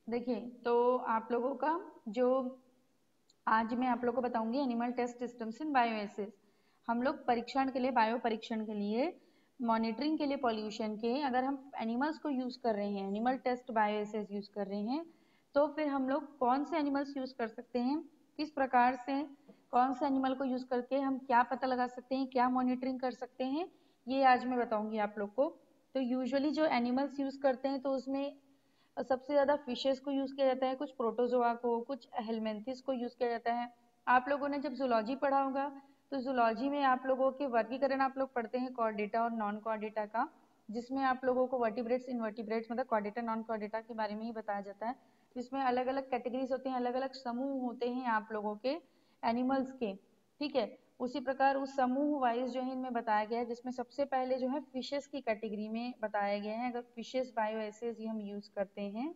देखिए, तो आप लोगों का जो आज मैं आप लोगों को बताऊंगी animal test systems in bioassays. हम लोग परीक्षण के लिए, बायो परीक्षण के लिए, मॉनिटरिंग के लिए पॉल्यूशन के, अगर हम एनिमल्स को यूज कर रहे हैं, एनिमल टेस्ट बायोएसिस यूज कर रहे हैं, तो फिर हम लोग कौन से एनिमल्स यूज कर सकते हैं, किस प्रकार से, कौन से एनिमल को यूज करके हम क्या पता लगा सकते हैं, क्या मॉनिटरिंग कर सकते हैं, ये आज मैं बताऊंगी आप लोग को। तो यूजुअली जो एनिमल्स यूज करते हैं तो उसमें सबसे ज्यादा फिशेस को यूज किया जाता है, कुछ प्रोटोजोआ को, कुछ हेलमिंथिस को यूज किया जाता है। आप लोगों ने जब जूलॉजी पढ़ा होगा तो जूलॉजी में आप लोगों के वर्गीकरण आप लोग पढ़ते हैं कॉर्डेटा और नॉन कॉर्डेटा का, जिसमें आप लोगों को वर्टिब्रेट्स, इनवर्टिब्रेट्स मतलब कॉर्डेटा नॉन कॉर्डेटा के बारे में ही बताया जाता है। जिसमें अलग अलग कैटेगरीज होते हैं, अलग अलग समूह होते हैं आप लोगों के एनिमल्स के, ठीक है। उसी प्रकार उस समूह वाइज जो है इनमें बताया गया है, जिसमें सबसे पहले जो है फिशेस की कैटेगरी में बताया गया है। अगर फिशेस बायोएसिस हम यूज करते हैं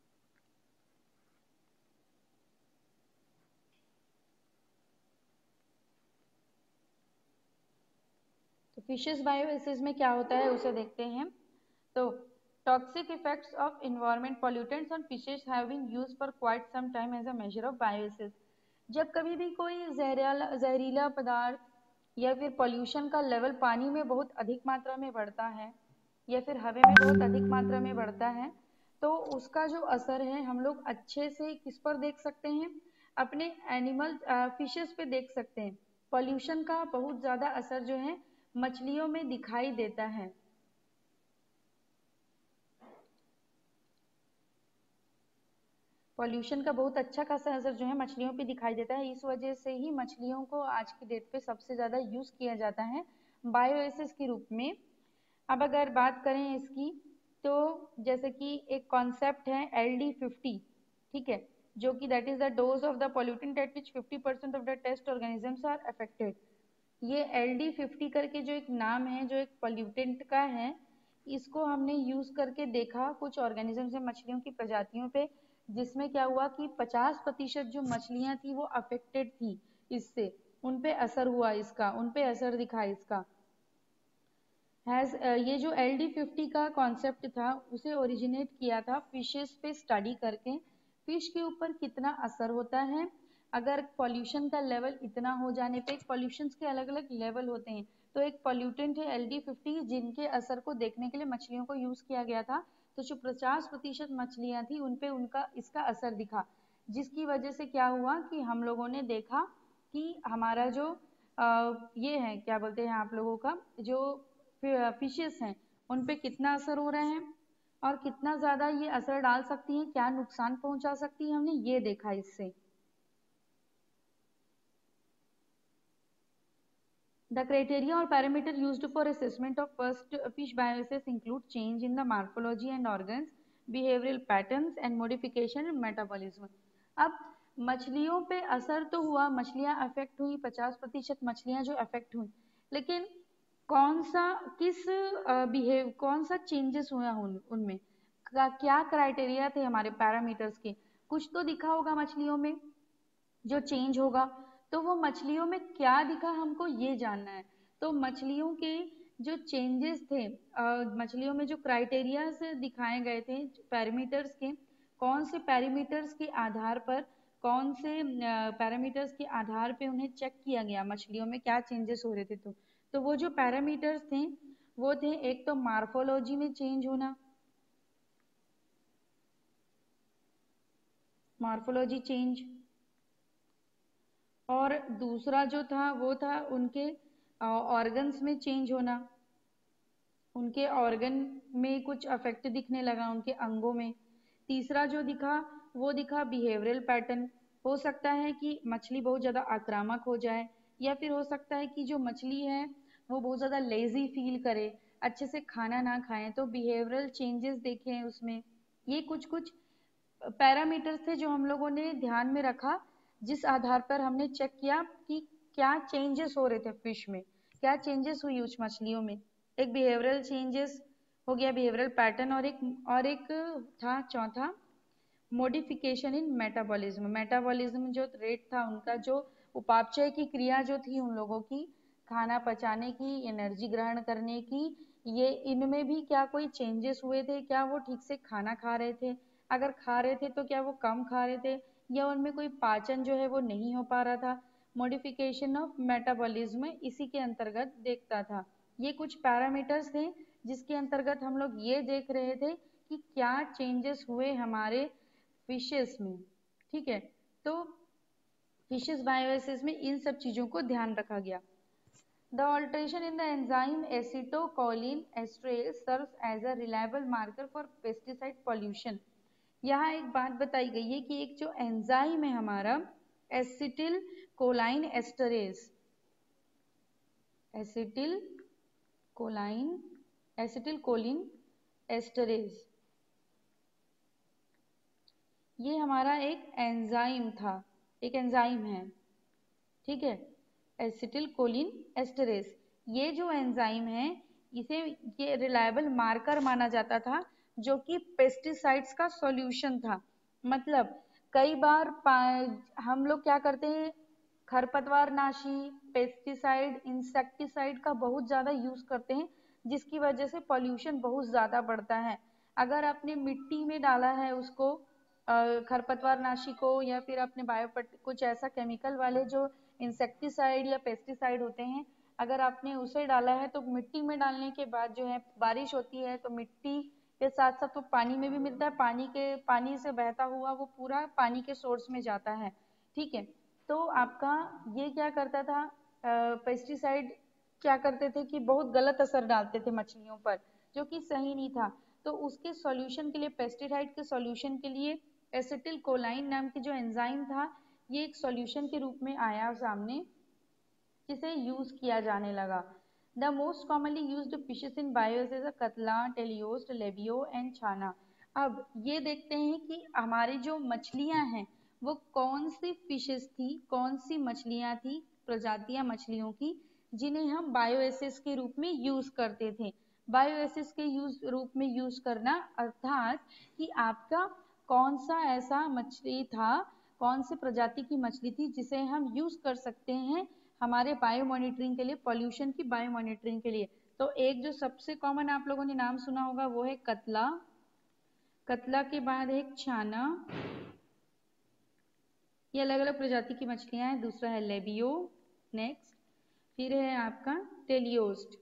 तो फिशेस बायोएसिस में क्या होता है उसे देखते हैं। तो toxic effects of environment pollutants on fishes have been used for quite some time as a measure of bioassays. जब कभी भी कोई जहरीला पदार्थ या फिर पॉल्यूशन का लेवल पानी में बहुत अधिक मात्रा में बढ़ता है या फिर हवा में बहुत अधिक मात्रा में बढ़ता है, तो उसका जो असर है हम लोग अच्छे से किस पर देख सकते हैं, अपने एनिमल फिशेस पे देख सकते हैं। पॉल्यूशन का बहुत ज्यादा असर जो है मछलियों में दिखाई देता है। पॉल्यूशन का बहुत अच्छा खासा असर जो है मछलियों पे दिखाई देता है। इस वजह से ही मछलियों को आज की डेट पे सबसे ज्यादा यूज किया जाता है बायोएसिस के रूप में। अब अगर बात करें इसकी, तो जैसे कि एक कॉन्सेप्ट है LD50, ठीक है, जो कि that is the dose of the pollutant at which 50% of the test organisms are affected. ये LD50 करके जो एक नाम है, जो एक पॉल्यूटेंट का है, इसको हमने यूज करके देखा कुछ ऑर्गेनिज्म से, मछलियों की प्रजातियों पे, जिसमें क्या हुआ कि 50% जो मछलियां थी वो अफेक्टेड थी इससे, उन पे असर हुआ इसका, उन पे असर दिखा इसका। हैज ये जो LD50 का कॉन्सेप्ट था उसे ओरिजिनेट किया था फिशेस पे स्टडी करके, फिश के ऊपर कितना असर होता है अगर पॉल्यूशन का लेवल इतना हो जाने पे। पॉल्यूशन के अलग अलग लेवल होते हैं, तो एक पॉल्यूटेंट है LD50 जिनके असर को देखने के लिए मछलियों को यूज किया गया था। तो जो 50% मछलियां थी उनपे उनका इसका असर दिखा, जिसकी वजह से क्या हुआ कि हम लोगों ने देखा कि हमारा जो ये है क्या बोलते हैं आप लोगों का जो फिशेस हैं उन पे कितना असर हो रहा है और कितना ज्यादा ये असर डाल सकती हैं, क्या नुकसान पहुंचा सकती है, हमने ये देखा इससे। The criteria or parameter used for assessment of first fish bioassays include change in the morphology and organs, behavioral patterns and modification in metabolism. अब मछलियों पे असर तो हुआ, मछलियां अफेक्ट हुई, 50% मछलियां जो अफेक्ट हुई, लेकिन कौन सा किस बिहेव कौन सा चेंजेस हुआ उनमें, क्या क्राइटेरिया थे हमारे पैरामीटर्स के, कुछ तो दिखा होगा मछलियों में जो चेंज होगा। तो वो मछलियों में क्या दिखा हमको ये जानना है। तो मछलियों के जो चेंजेस थे, मछलियों में जो क्राइटेरिया दिखाए गए थे पैरामीटर्स के, कौन से पैरामीटर्स के आधार पर, कौन से पैरामीटर्स के आधार पे उन्हें चेक किया गया मछलियों में क्या चेंजेस हो रहे थे। तो वो जो पैरामीटर्स थे वो थे, एक तो मार्फोलॉजी में चेंज होना, मार्फोलॉजी चेंज, और दूसरा जो था वो था उनके ऑर्गन्स में चेंज होना, उनके ऑर्गन में कुछ अफेक्ट दिखने लगा उनके अंगों में। तीसरा जो दिखा वो दिखा बिहेवियरल पैटर्न, हो सकता है कि मछली बहुत ज़्यादा आक्रामक हो जाए, या फिर हो सकता है कि जो मछली है वो बहुत ज़्यादा लेजी फील करे, अच्छे से खाना ना खाएं, तो बिहेवियरल चेंजेस देखे हैं उसमें। ये कुछ कुछ पैरामीटर्स थे जो हम लोगों ने ध्यान में रखा, जिस आधार पर हमने चेक किया कि क्या चेंजेस हो रहे थे फिश में, क्या चेंजेस हुई उस मछलियों में। एक बिहेवियरल चेंजेस हो गया, बिहेवियरल पैटर्न, और एक था चौथा मॉडिफिकेशन इन मेटाबॉलिज्म। मेटाबॉलिज्म जो रेट था उनका, जो उपापचय की क्रिया जो थी उन लोगों की, खाना पचाने की, एनर्जी ग्रहण करने की, ये इनमें भी क्या कोई चेंजेस हुए थे, क्या वो ठीक से खाना खा रहे थे, अगर खा रहे थे तो क्या वो कम खा रहे थे, या उनमें कोई पाचन जो है वो नहीं हो पा रहा था। मॉडिफिकेशन ऑफ मेटाबॉलिज्म इसी के अंतर्गत देखता था। ये कुछ पैरामीटर्स थे जिसके अंतर्गत हम लोग ये देख रहे थे कि क्या चेंजेस हुए हमारे फिशेस में। ठीक है, तो फिशेस बायोएसिस में इन सब चीजों को ध्यान रखा गया। The alteration in the enzyme acetylcholine esterase serves as a reliable marker for pesticide pollution। यहाँ एक बात बताई गई है कि एक जो एंजाइम है हमारा acetyl choline esterase, acetyl choline esterase, ये हमारा एक एंजाइम था, एक एंजाइम है। ठीक है, एसिटिल कोलिन एस्टरेज, ये जो एंजाइम है इसे ये रिलायबल मार्कर माना जाता था जो कि पेस्टिसाइड्स का सॉल्यूशन था। मतलब कई बार हम लोग क्या करते हैं, खरपतवार नाशी, पेस्टिसाइड, इंसेक्टिसाइड का बहुत ज्यादा यूज करते हैं जिसकी वजह से पॉल्यूशन बहुत ज्यादा बढ़ता है। अगर आपने मिट्टी में डाला है उसको खरपतवार नाशी को, या फिर अपने कुछ ऐसा केमिकल वाले जो इंसेक्टिसाइड या पेस्टिसाइड होते हैं, अगर आपने उसे डाला है तो मिट्टी में डालने के बाद जो है बारिश होती है तो मिट्टी के साथ साथ वो पानी में भी मिलता है, पानी से बहता हुआ वो पूरा पानी के सोर्स में जाता है। ठीक है, तो आपका ये क्या करता था, पेस्टिसाइड क्या करते थे कि बहुत गलत असर डालते थे मछलियों पर, जो कि सही नहीं था। तो उसके सॉल्यूशन के लिए, पेस्टिसाइड के सॉल्यूशन के लिए एसिटिल कोलाइन नाम की जो एंजाइम था ये एक सॉल्यूशन के रूप में आया सामने, जिसे यूज किया जाने लगा। The most commonly used fishes in bioassays catla, teleost, labio and छाना। अब ये देखते हैं कि हमारी जो मछलियां हैं वो कौन सी फिशेस थी, कौन सी मछलियां थी, प्रजातियां मछलियों की जिन्हें हम बायोएसिस के रूप में यूज करते थे। बायोएसिस के रूप में यूज करना अर्थात कि आपका कौन सा ऐसा मछली था, कौन सी प्रजाति की मछली थी जिसे हम यूज कर सकते हैं हमारे बायो मॉनिटरिंग के लिए, पॉल्यूशन की बायो मॉनिटरिंग के लिए। तो एक जो सबसे कॉमन आप लोगों ने नाम सुना होगा वो है कतला, कतला के बाद एक छाना, ये अलग अलग प्रजाति की मछलियां हैं। दूसरा है लेबियो, नेक्स्ट फिर है आपका टेलियोस्ट।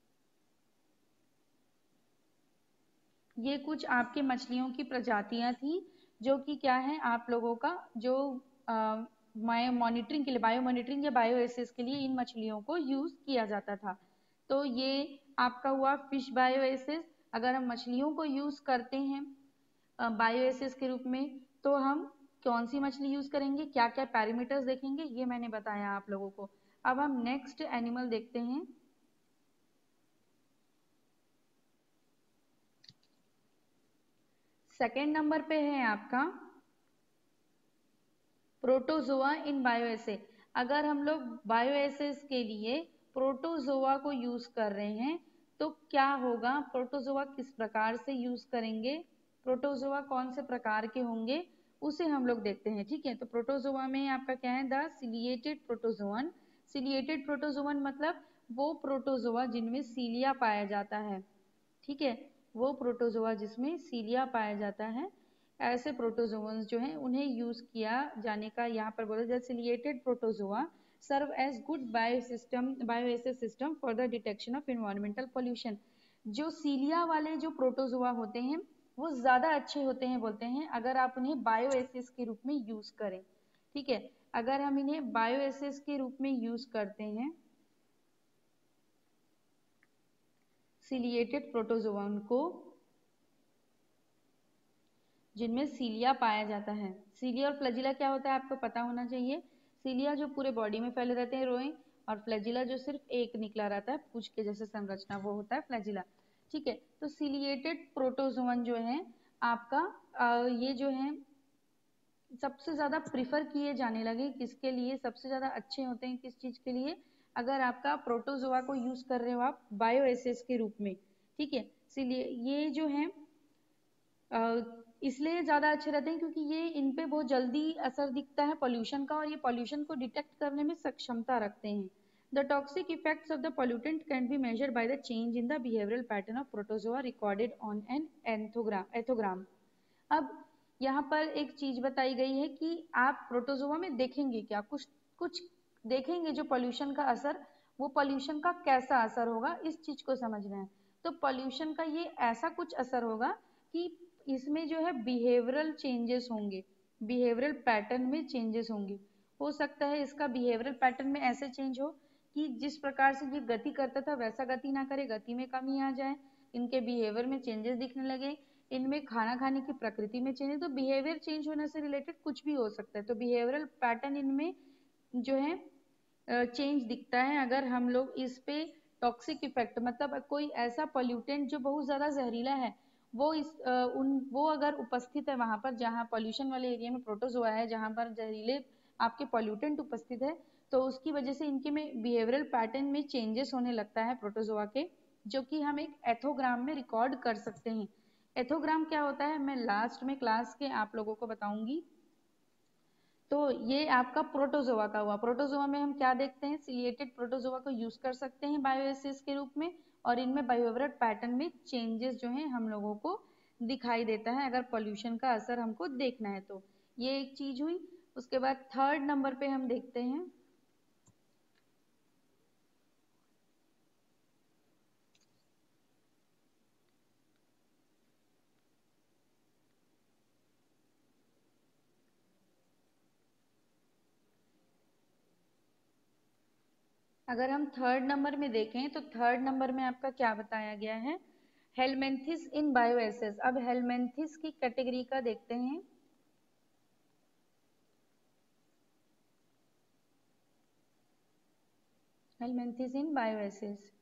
ये कुछ आपके मछलियों की प्रजातियां थी जो कि क्या है आप लोगों का जो मॉनिटरिंग के लिए, बायो मॉनिटरिंग या बायोएसिस के लिए इन मछलियों को यूज किया जाता था। तो ये आपका हुआ फिश बायोएसिस। अगर हम मछलियों को यूज करते हैं बायोएसिस के रूप में तो हम कौन सी मछली यूज करेंगे, क्या क्या पैरामीटर्स देखेंगे, ये मैंने बताया आप लोगों को। अब हम नेक्स्ट एनिमल देखते हैं। सेकेंड नंबर पे है आपका प्रोटोजोआ इन बायोएसे। अगर हम लोग बायोएसेस के लिए प्रोटोजोआ को यूज कर रहे हैं तो क्या होगा, प्रोटोजोआ किस प्रकार से यूज करेंगे, प्रोटोजोआ कौन से प्रकार के होंगे उसे हम लोग देखते हैं। ठीक है, तो प्रोटोजोआ में आपका क्या है, the ciliated protozoan. Ciliated protozoan मतलब वो प्रोटोजोआ जिनमें सीलिया पाया जाता है। ठीक है, वो प्रोटोजोआ जिसमें सीलिया पाया जाता है, ऐसे प्रोटोजोअन्स जो हैं उन्हें यूज किया जाने का यहाँ पर बोला जाए। Ciliated protozoa serve as good bioassays system for the detection of environmental pollution. जो सीलिया वाले जो प्रोटोजोआ होते हैं वो ज्यादा अच्छे होते हैं बोलते हैं अगर आप उन्हें बायोएसिस के रूप में यूज करें। ठीक है, अगर हम इन्हें बायोएसिस के रूप में यूज करते हैं सिलिएटेड प्रोटोजोअन को जिनमें सीलिया पाया जाता है। सीलिया और फ्लैजिला क्या होता है आपको पता होना चाहिए। सीलिया जो पूरे बॉडी में फैले रहते हैं रोए, और फ्लैजिला जो सिर्फ एक निकला रहता है पूंछ के जैसे संरचना, वो होता है फ्लैजिला। ठीक है, तो सीलिएटेड प्रोटोजोअन जो है आपका ये जो है सबसे ज्यादा प्रिफर किए जाने लगे, किसके लिए सबसे ज्यादा अच्छे होते हैं, किस चीज के लिए, अगर आपका प्रोटोजोआ को यूज कर रहे हो आप बायोएसिस के रूप में। ठीक है, इसीलिए ये जो है इसलिए ज्यादा अच्छे रहते हैं क्योंकि ये इन पे बहुत जल्दी असर दिखता है पॉल्यूशन का, और ये पॉल्यूशन को डिटेक्ट करने में सक्षमता रखते हैं। The toxic effects of the pollutant can be measured by the change in the behavioural pattern of protozoa recorded on an ethogram. अब यहाँ पर एक चीज बताई गई है कि आप प्रोटोजोआ में देखेंगे क्या, कुछ कुछ देखेंगे जो पॉल्यूशन का असर, वो पॉल्यूशन का कैसा असर होगा, इस चीज को समझना है। तो पॉल्यूशन का ये ऐसा कुछ असर होगा कि इसमें जो है बिहेवियरल चेंजेस होंगे, बिहेवियरल पैटर्न में चेंजेस होंगे। हो सकता है इसका बिहेवियरल पैटर्न में ऐसे चेंज हो कि जिस प्रकार से ये गति करता था वैसा गति ना करे, गति में कमी आ जाए, इनके बिहेवियर में चेंजेस दिखने लगे, इनमें खाना खाने की प्रकृति में चेंज है। तो बिहेवियर चेंज होने से रिलेटेड कुछ भी हो सकता है। तो बिहेवियरल पैटर्न इनमें जो है चेंज दिखता है अगर हम लोग इस पे टॉक्सिक इफेक्ट, मतलब कोई ऐसा पोल्यूटेंट जो बहुत ज्यादा जहरीला है वो वो अगर उपस्थित है वहां पर जहां पॉल्यूशन वाले एरिया में प्रोटोजोआ है, जहां पर जहरीले आपके पोल्यूटेंट उपस्थित है, तो उसकी वजह से इनके में बिहेवियरल पैटर्न में चेंजेस होने लगता है प्रोटोजोआ के, जो कि हम एक एथोग्राम में रिकॉर्ड कर सकते हैं। एथोग्राम क्या होता है मैं लास्ट में क्लास के आप लोगों को बताऊंगी। तो ये आपका प्रोटोजोआ का हुआ। प्रोटोजोआ में हम क्या देखते हैं, सिलिएटेड प्रोटोजोआ को यूज कर सकते हैं बायोएसिस के रूप में, और इनमें बायोवेरिएट पैटर्न में चेंजेस जो है हम लोगों को दिखाई देता है अगर पॉल्यूशन का असर हमको देखना है तो। ये एक चीज हुई। उसके बाद थर्ड नंबर पे हम देखते हैं, अगर हम थर्ड नंबर में देखें तो थर्ड नंबर में आपका क्या बताया गया है, हेलमेंथिस इन बायोएसिस। अब हेलमेंथिस की कैटेगरी का देखते हैं। हेलमेंथिस इन बायोएसिस,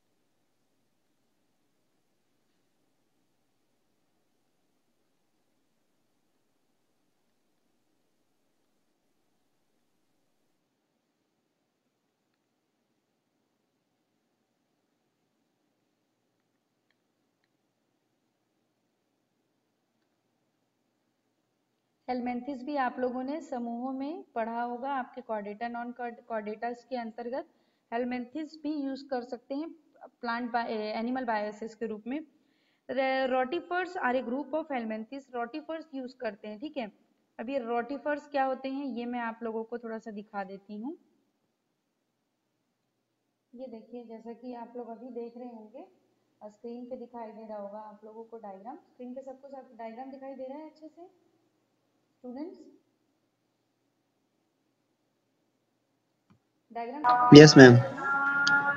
हेलमेंथिस भी आप लोगों ने समूहों में पढ़ा होगा, आपके कॉर्डेटा नॉन कॉर्डेटास के अंतर्गत हेलमेंथिस भी यूज कर सकते हैं प्लांट एनिमल बायोसिस के रूप में। Rotifers are a group of helminthes, rotifers use करते हैं, ठीक है। अब ये रोटिफर्स क्या होते हैं ये मैं आप लोगों को थोड़ा सा दिखा देती हूँ। ये देखिए, जैसा कि आप लोग अभी देख रहे होंगे, स्क्रीन पे दिखाई दे रहा होगा आप लोगों को डायग्राम, स्क्रीन पे सबको डायग्राम दिखाई दे रहा है अच्छे से स्टूडेंट्स? डायग्राम सबको यस दिखाई दे मैम। रहा है ना?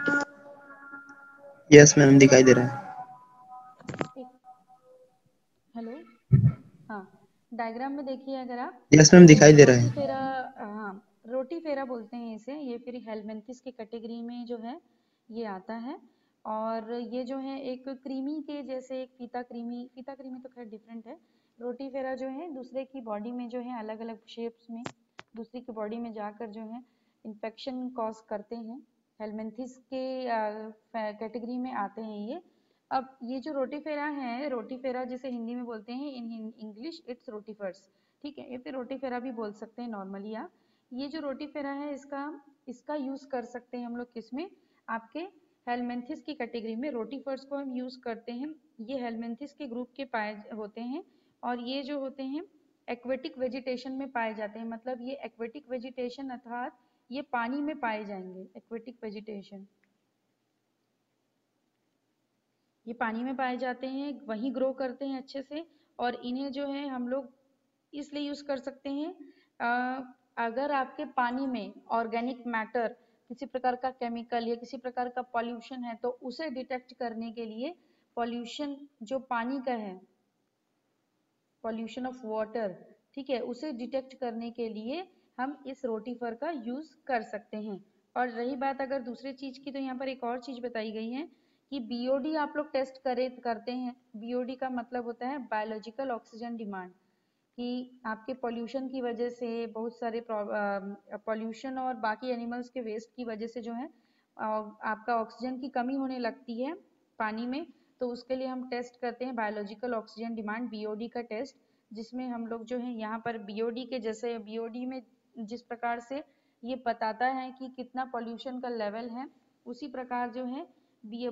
यस मैम, दिखाई दे रहा है। एक, हेलो, हाँ, डायग्राम में देखिए अगर आप, यस तो मैम, दिखाई दे रहा है। रोटीफेरा, हाँ, रोटीफेरा बोलते हैं इसे, ये फिर हेलमिंथिस की कैटेगरी में जो है ये आता है। और ये जो है एक क्रीमी के जैसे, एक फीता क्रीमी तो खैर डिफरेंट है। रोटीफेरा जो है दूसरे की बॉडी में जो है अलग अलग शेप्स में दूसरे की बॉडी में जाकर जो है इन्फेक्शन कॉज करते हैं। हेलमिंथिस के कैटेगरी में आते हैं ये। अब ये जो रोटीफेरा है, रोटीफेरा जिसे हिंदी में बोलते हैं इन इंग्लिश इट्स रोटीफर्स, ठीक है, ये फिर रोटीफेरा भी बोल सकते हैं नॉर्मली आप। ये जो रोटीफेरा है इसका इसका यूज कर सकते हैं हम लोग किसमें, आपके हेलमेंथिस की कैटेगरी में रोटीफर्स को हम यूज करते हैं। ये हेलमेंथिस के ग्रुप के पाए होते हैं, और ये जो होते हैं एक्वेटिक वेजिटेशन में पाए जाते हैं, मतलब ये एक्वेटिक वेजिटेशन अर्थात ये पानी में पाए जाएंगे। एक्वेटिक वेजिटेशन ये पानी में पाए जाते हैं, वहीं ग्रो करते हैं अच्छे से, और इन्हें जो है हम लोग इसलिए यूज कर सकते हैं अगर आपके पानी में ऑर्गेनिक मैटर, किसी प्रकार का केमिकल या किसी प्रकार का पॉल्यूशन है तो उसे डिटेक्ट करने के लिए, पॉल्यूशन जो पानी का है, पॉल्यूशन ऑफ वाटर, ठीक है, उसे डिटेक्ट करने के लिए हम इस रोटीफर का यूज कर सकते हैं। और रही बात अगर दूसरी चीज की, तो यहाँ पर एक और चीज बताई गई है कि बीओडी आप लोग टेस्ट करते हैं। बीओडी का मतलब होता है बायोलॉजिकल ऑक्सीजन डिमांड, कि आपके पॉल्यूशन की वजह से बहुत सारे पॉल्यूशन और बाकी एनिमल्स के वेस्ट की वजह से जो है आपका ऑक्सीजन की कमी होने लगती है पानी में। तो उसके लिए हम टेस्ट करते हैं बायोलॉजिकल ऑक्सीजन डिमांड, बीओडी का टेस्ट, जिसमें हम लोग जो है यहाँ पर बीओडी के जैसे, बीओडी में जिस प्रकार से ये बताता है कि कितना पॉल्यूशन का लेवल है, उसी प्रकार जो है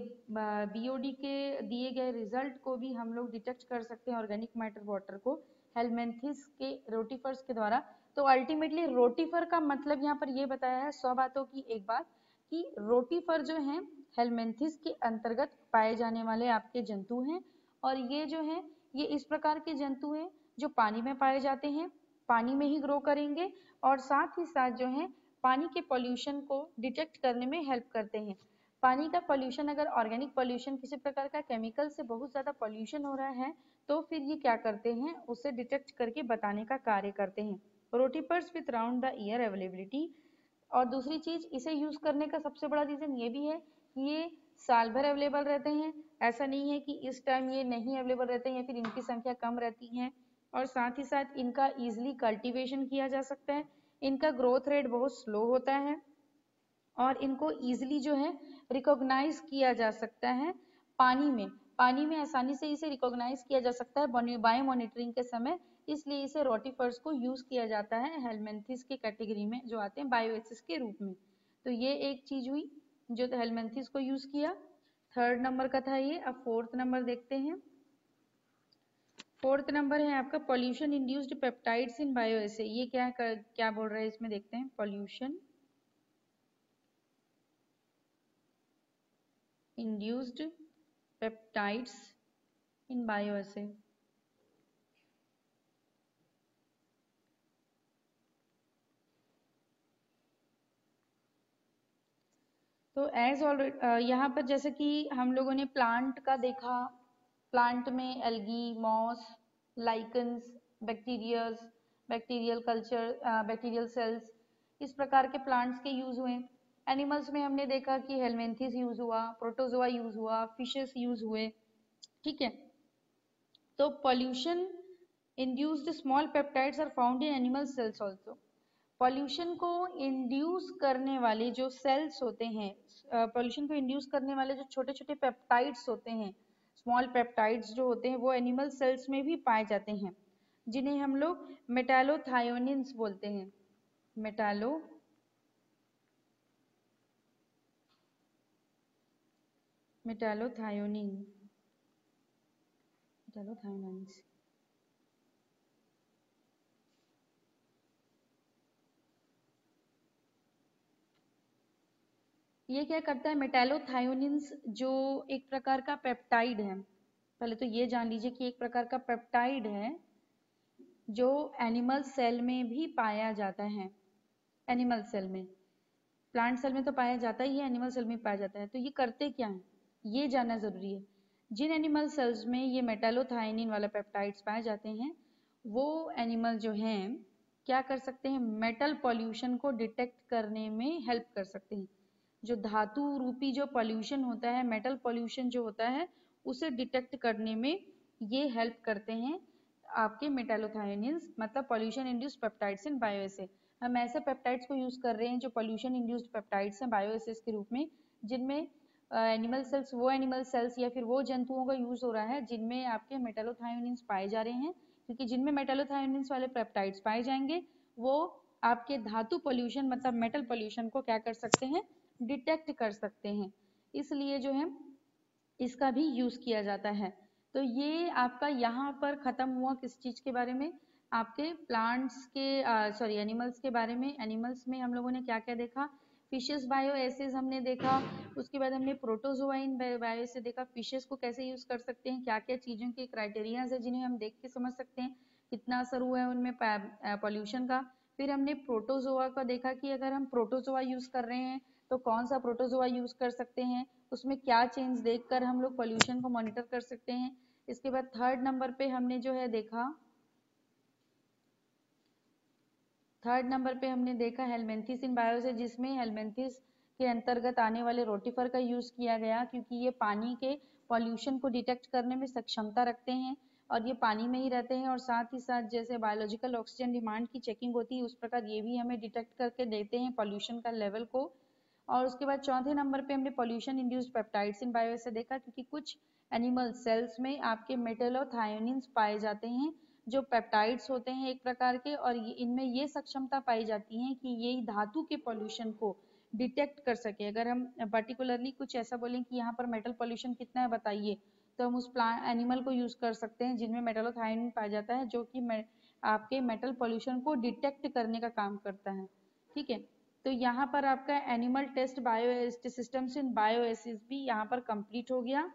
बीओडी के दिए गए रिजल्ट को भी हम लोग डिटेक्ट कर सकते हैं ऑर्गेनिक मैटर वाटर को हेलमिंथिस के रोटिफर्स के द्वारा। तो अल्टीमेटली रोटिफर का मतलब यहाँ पर ये बताया है 100 बातों की एक बात कि रोटिफर जो है हेलमिंथिस के अंतर्गत पाए जाने वाले आपके जंतु हैं और ये जो है ये इस प्रकार के जंतु हैं जो पानी में पाए जाते हैं, पानी में ही ग्रो करेंगे और साथ ही साथ जो है पानी के पॉल्यूशन को डिटेक्ट करने में हेल्प करते हैं। पानी का पॉल्यूशन अगर ऑर्गेनिक पॉल्यूशन किसी प्रकार का केमिकल से बहुत ज़्यादा पॉल्यूशन हो रहा है तो फिर ये क्या करते हैं उसे डिटेक्ट करके बताने का कार्य करते हैं। Rotifers with round the year availability. और दूसरी चीज इसे यूज करने का सबसे बड़ा रीजन ये भी है कि ये साल भर अवेलेबल रहते हैं, ऐसा नहीं है कि इस टाइम ये नहीं अवेलेबल रहते हैं या फिर इनकी संख्या कम रहती है। और साथ ही साथ इनका इजिली कल्टीवेशन किया जा सकता है, इनका ग्रोथ रेट बहुत स्लो होता है और इनको इजिली जो है रिकॉग्नाइज किया जा सकता है पानी में आसानी से इसे रिकॉग्नाइज किया जा सकता है बायो मॉनिटरिंग के समय, इसलिए इसे रोटिफर्स को यूज किया जाता है हेलमिंथिस के कैटेगरी में जो आते हैं बायोएसिस के रूप में। तो ये एक चीज हुई जो हेलमिंथिस को यूज किया। थर्ड नंबर का था ये। अब फोर्थ नंबर देखते हैं। फोर्थ नंबर है आपका pollution induced peptides in bioassay. ये क्या बोल रहे हैं इसमें देखते हैं। Pollution induced peptides in bioassay. तो एज ऑलरेडी यहाँ पर जैसे कि हम लोगों ने प्लांट का देखा, प्लांट में algae, moss, lichens, bacterials, bacterial culture, bacterial cells, इस प्रकार के प्लांट्स के यूज हुए। एनिमल्स में हमने देखा कि हेलमिंथिस यूज हुआ, प्रोटोजोआ यूज हुआ, फिशेस यूज हुए। ठीक है। तो pollution induced small peptides are found in animal cells also. Pollution को इंड्यूस करने वाले जो सेल्स होते हैं, पॉल्यूशन को इंड्यूस करने वाले जो छोटे छोटे पेप्टाइड्स होते हैं, स्मॉल पेप्टाइड्स जो होते हैं वो एनिमल सेल्स में भी पाए जाते हैं, जिन्हें हम लोग मेटालोथायोनिन्स बोलते हैं। मेटालोथायोनिन्स। ये क्या करता है, मेटालोथायोनिन्स जो एक प्रकार का पेप्टाइड है, पहले तो ये जान लीजिए कि एक प्रकार का पेप्टाइड है जो एनिमल सेल में भी पाया जाता है। एनिमल सेल में, प्लांट सेल में तो पाया जाता ही है, एनिमल सेल में पाया जाता है। तो ये करते क्या है ये जानना जरूरी है। जिन एनिमल सेल्स में ये मेटालोथायोनिन वाला पेप्टाइड्स पाए जाते हैं वो एनिमल जो हैं क्या कर सकते हैं, मेटल पॉल्यूशन को डिटेक्ट करने में हेल्प कर सकते हैं। जो धातु रूपी जो पॉल्यूशन होता है, मेटल पॉल्यूशन जो होता है, उसे डिटेक्ट करने में ये हेल्प करते हैं आपके मेटालोथायोनिन्स, मतलब pollution induced peptides in bioassay. हम ऐसे पेप्टाइड्स को यूज कर रहे हैं जो पॉल्यूशन इंड्यूस्ड पेप्टाइड्स हैं बायोएसिस के रूप में, जिनमें एनिमल सेल्स, वो एनिमल सेल्स या फिर वो जंतुओं का यूज हो रहा है जिनमें आपके मेटालोथायोनिन्स पाए जा रहे हैं, क्योंकि जिनमें मेटालोथायोनिन्स वाले पेप्टाइड्स पाए जाएंगे वो आपके धातु पॉल्यूशन मतलब मेटल पॉल्यूशन को क्या कर सकते हैं, डिटेक्ट कर सकते हैं। इसलिए जो है इसका भी यूज किया जाता है। तो ये आपका यहाँ पर खत्म हुआ किस चीज के बारे में, आपके प्लांट्स के सॉरी एनिमल्स के बारे में। एनिमल्स में हम लोगों ने क्या क्या देखा, फिशेस बायोएसिस हमने देखा, उसके बाद हमने प्रोटोजोआ इन बायोएसिस देखा, फिशेस को कैसे यूज कर सकते हैं, क्या क्या चीजों के क्राइटेरियाज है जिन्हें हम देख के समझ सकते हैं कितना असर हुआ है उनमें पॉल्यूशन का। फिर हमने प्रोटोजोआ का देखा कि अगर हम प्रोटोजोआ यूज कर रहे हैं तो कौन सा प्रोटोजोआ यूज कर सकते हैं, उसमें क्या चेंज देखकर हम लोग पॉल्यूशन को मॉनिटर कर सकते हैं। इसके बाद थर्ड नंबर पे हमने जो है देखा, थर्ड नंबर पे हमने देखा हेलमिंथिस इन बायोएसे, जिसमें हेलमिंथिस के अंतर्गत आने वाले रोटिफर का यूज किया गया क्योंकि ये पानी के पॉल्यूशन को डिटेक्ट करने में सक्षमता रखते हैं और ये पानी में ही रहते हैं और साथ ही साथ जैसे बायोलॉजिकल ऑक्सीजन डिमांड की चेकिंग होती है उस प्रकार ये भी हमें डिटेक्ट करके देते हैं पॉल्यूशन का लेवल को। और उसके बाद चौथे नंबर पे हमने pollution induced peptides in bioassay देखा क्योंकि कुछ एनिमल सेल्स में आपके मेटालोथायोनिन्स पाए जाते हैं जो पेप्टाइड्स होते हैं एक प्रकार के, और इनमें ये सक्षमता पाई जाती है कि ये धातु के पॉल्यूशन को डिटेक्ट कर सके। अगर हम पर्टिकुलरली कुछ ऐसा बोलें कि यहाँ पर मेटल पॉल्यूशन कितना है बताइए, तो हम उस प्लांट एनिमल को यूज कर सकते हैं जिनमें मेटालोथायोनिन पाया जाता है, जो कि आपके मेटल पॉल्यूशन को डिटेक्ट करने का काम करता है। ठीक है, तो यहाँ पर आपका animal test bio systems in bioassays भी यहाँ पर कंप्लीट हो गया।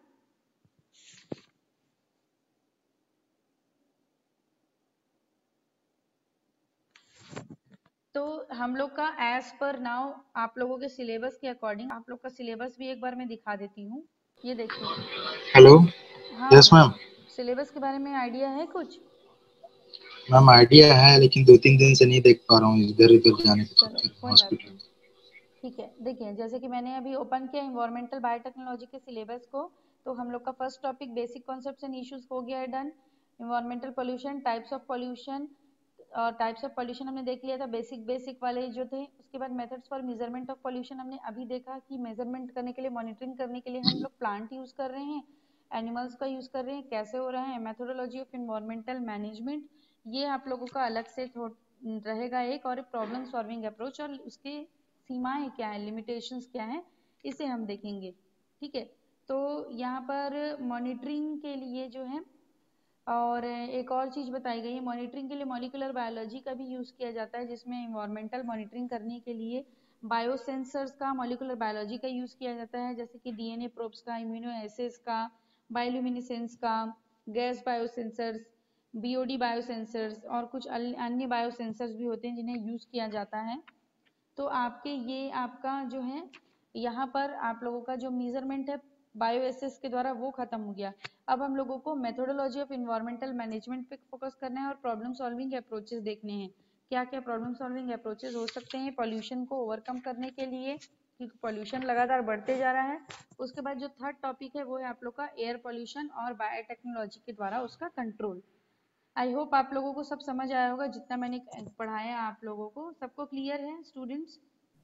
तो हम लोग का एज पर नाउ आप लोगों के सिलेबस के अकॉर्डिंग आप लोग का सिलेबस भी एक बार मैं दिखा देती हूँ। ये देखिए। हेलो। हाँ यस मैम। सिलेबस के बारे में आइडिया है कुछ? मैम आइडिया है, लेकिन 2-3 दिन से नहीं देख पा रहा हूँ, इधर उधर जाने के चलो चक्कर में कोई बात हॉस्पिटल। नहीं। ठीक है, देखिए जैसे कि मैंने अभी ओपन किया इन्वायरमेंटल बायोटेक्नोलॉजी के सिलेबस को, तो हम लोग का first topic basic concepts and issues हो गया है done. Environmental pollution, types of pollution, और टाइप्स ऑफ पोल्यूशन हमने देख लिया था, बेसिक वाले जो थे। उसके बाद methods for measurement of pollution हमने अभी देखा कि मेजरमेंट करने के लिए, मॉनिटरिंग करने के लिए हम लोग प्लांट यूज कर रहे हैं, एनिमल्स का यूज कर रहे हैं, कैसे हो रहा है। मेथोडोलॉजी ऑफ इन्वायरमेंटल मैनेजमेंट, ये आप लोगों का अलग से रहेगा एक, और प्रॉब्लम सॉल्विंग अप्रोच और उसके सीमाएं क्या है, लिमिटेशंस क्या है, इसे हम देखेंगे। ठीक है, तो यहाँ पर मॉनिटरिंग के लिए जो है, और एक और चीज बताई गई है, मॉनिटरिंग के लिए मॉलिक्यूलर बायोलॉजी का भी यूज किया जाता है, जिसमें इन्वायरमेंटल मॉनिटरिंग करने के लिए बायोसेंसर्स का, मॉलिक्यूलर बायोलॉजी का यूज किया जाता है, जैसे कि डीएनए प्रोब्स का, इम्यूनो एसेस का, बायोल्यूमिनेसेंस का, गैस बायोसेंसर्स, बीओडी बायोसेंसर्स, और कुछ अन्य बायोसेंसर्स भी होते हैं जिन्हें यूज किया जाता है। तो आपके ये आपका जो है यहाँ पर आप लोगों का जो मेजरमेंट है बायोएसेस के द्वारा वो खत्म हो गया। अब हम लोगों को मेथोडोलॉजी ऑफ इन्वायरमेंटल मैनेजमेंट पे फोकस करना है और प्रॉब्लम सॉल्विंग अप्रोचेस देखने हैं। क्या क्या प्रॉब्लम सॉल्विंग अप्रोचेस हो सकते हैं पॉल्यूशन को ओवरकम करने के लिए, क्योंकि पॉल्यूशन लगातार बढ़ते जा रहा है। उसके बाद जो थर्ड टॉपिक है वो है आप लोग का एयर पॉल्यूशन और बायोटेक्नोलॉजी के द्वारा उसका कंट्रोल। आई होप आप लोगों को सब समझ आया होगा, जितना मैंने पढ़ाया आप लोगों को सबको क्लियर है स्टूडेंट्स?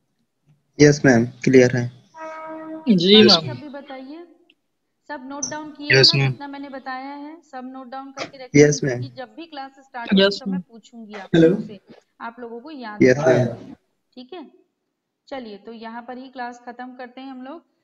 यस मैम, क्लियर है। जी बाकी मैम। सब भी बताइए। सब नोट डाउन किए हो यस ना, मैम। जितना मैंने बताया है सब नोट डाउन करके रखे हैं, यस मैम। क्योंकि जब भी क्लास स्टार्ट होगी यस तो मैं मैम। पूछूंगी आप हेलो। लोगों से, आप लोगों को याद यस होना मैम। चाहिए। ठीक है, चलिए तो यहाँ पर ही क्लास खत्म करते हैं हम लोग।